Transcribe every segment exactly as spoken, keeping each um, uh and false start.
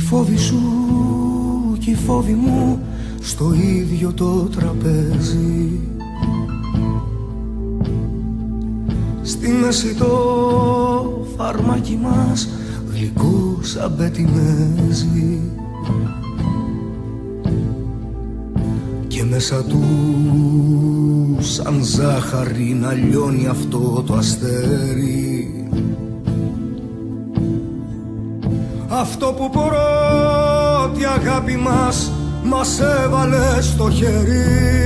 φόβοι σου κι οι φόβοι μου στο ίδιο το τραπέζι. Στη μέση το φαρμάκι μας γλυκό σαν πετιμέζι και μέσα του σαν ζάχαρη να λιώνει αυτό το αστέρι, αυτό που πρώτη αγάπη μας μας έβαλε στο χέρι.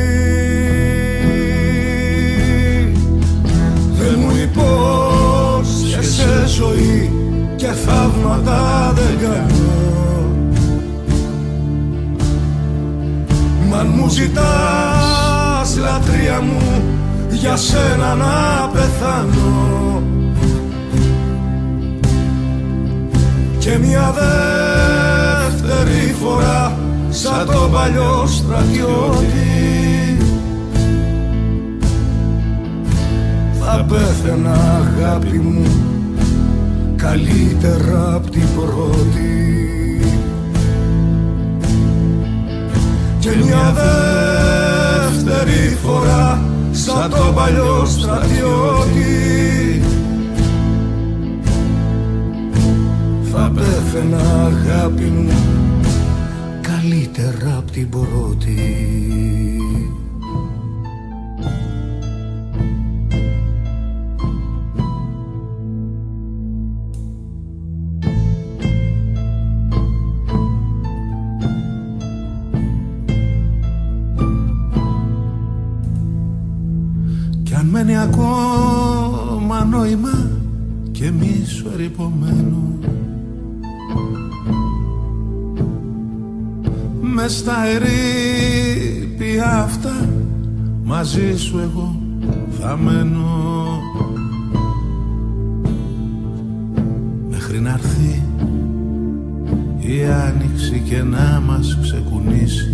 Δεν μου υπόσχεσαι ζωή και θαύματα δεν κάνω, μ' αν μου ζητάς λατρεία μου για σένα να πεθάνω και μια δεύτερη φορά σαν το παλιό στρατιώτη θα πέθαινα αγάπη μου καλύτερα απ' την πρώτη και μια δεύτερη φορά σαν το παλιό στρατιώτη θα πέθαινα αγάπη μου καλύτερα απ' την πρώτη. Κι αν μένει ακόμα νόημα και μίσο ερειπωμένο μες στα ερείπια αυτά μαζί σου εγώ θα μένω μέχρι να έρθει η άνοιξη και να μας ξεκουνήσει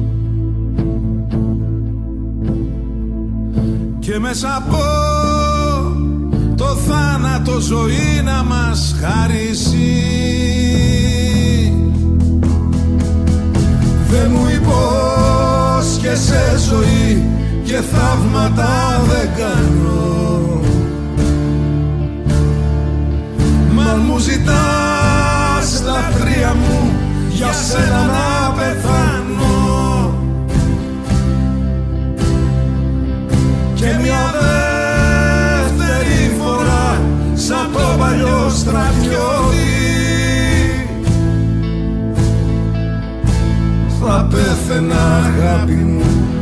και μέσα από το θάνατο ζωή να μας χαρίσει. Δεν μου υπόσχεσαι ζωή και θαύματα δεν κάνω, μ' αν μου ζητάς λατρεία μου για σένα να πεθάνω και μια δεύτερη φορά σαν το παλιό στρατιώτη θα πέθαινα αγάπη μου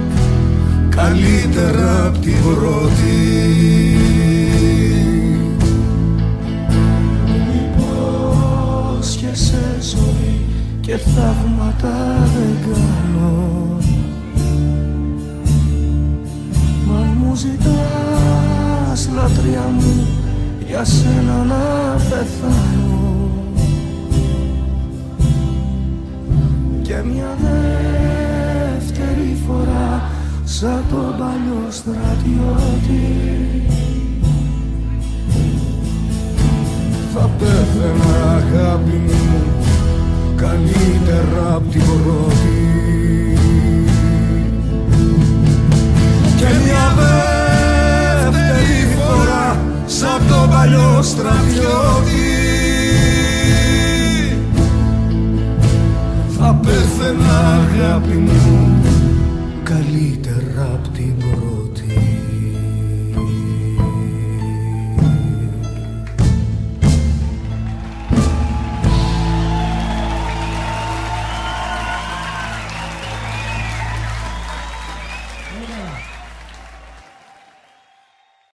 καλύτερα απ' την πρώτη. Υπόσχεσαι ζωή και θαύματα δεν κάνω, μ' αν μου ζητάς λατρεία μου για σένα να πεθάνω και μια δεύτερη φορά σαν τον παλιό στρατιώτη θα πέθαινα αγάπη μου καλύτερα απ' την πρώτη και μια δεύτερη φορά σαν τον παλιό στρατιώτη θα πέθαινα αγάπη μου καλύτερα απ' την πρώτη.